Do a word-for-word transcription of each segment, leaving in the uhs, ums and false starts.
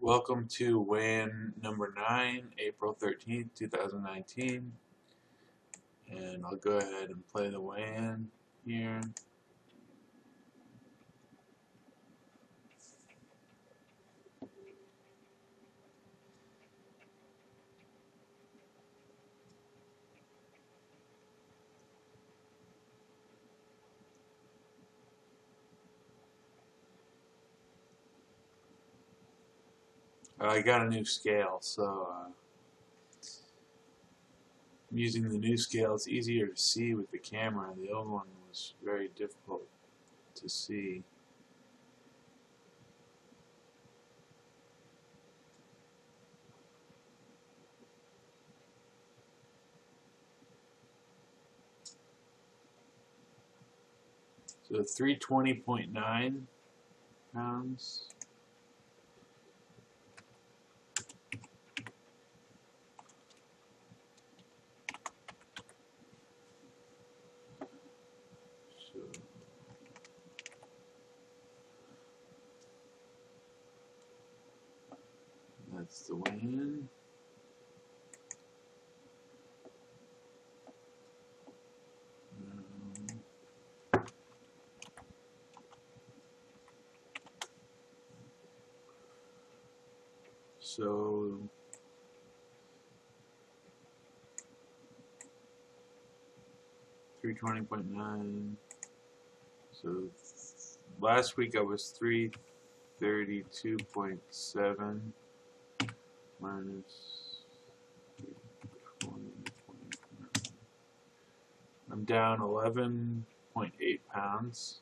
Welcome to weigh-in number nine, April thirteenth, two thousand nineteen. And I'll go ahead and play the weigh-in here. I got a new scale, so uh, I'm using the new scale. It's easier to see with the camera. The old one was very difficult to see. So three twenty point nine pounds. So that's the weigh-in. So three twenty point nine. So last week I was three thirty-two point seven minus twenty point nine. I'm down eleven point eight pounds.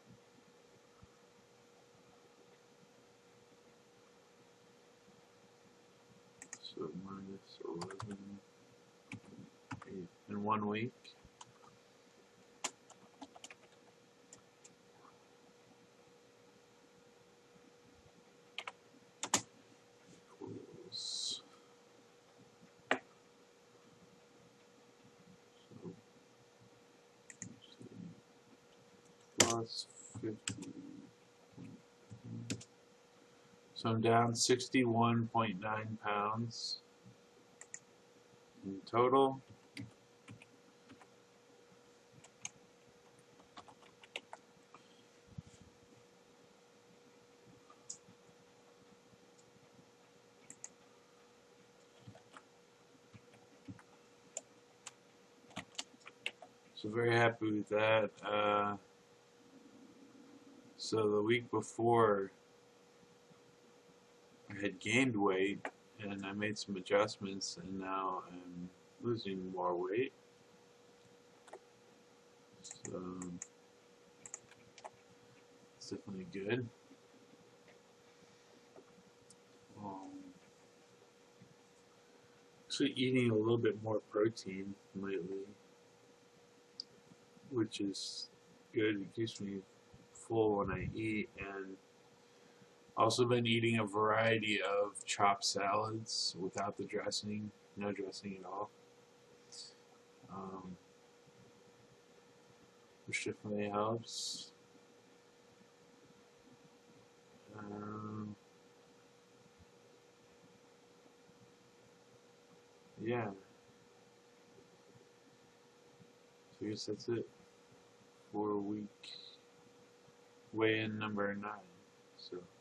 So minus eleven point eight in one week. Equals. So, plus fifty. So I'm down sixty-one point nine pounds in total. So very happy with that. Uh, so the week before I had gained weight and I made some adjustments, and now I'm losing more weight. So it's definitely good. Um, actually eating a little bit more protein lately, which is good. It keeps me full when I eat, and also been eating a variety of chopped salads without the dressing, no dressing at all, um, which definitely helps. Um, yeah, so I guess that's it for week weigh-in number nine. So.